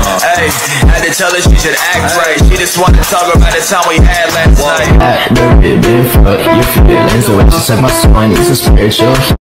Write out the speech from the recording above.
Hey, had to tell her she should act right. She just wanted to talk about the time we had last night. Act little bit different, your feelings, the way she said my son is a spiritual